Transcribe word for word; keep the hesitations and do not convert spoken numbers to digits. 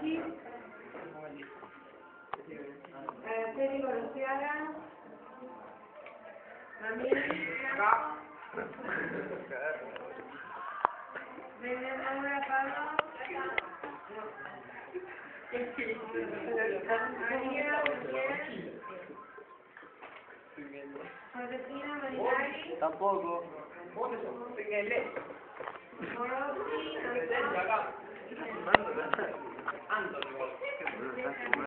Rossi, Araceli Gorostiaga, Mameli, Reina Laura Pablo, María Miguel, Josefina Marinari, Tampoco. Morossi, Antonio.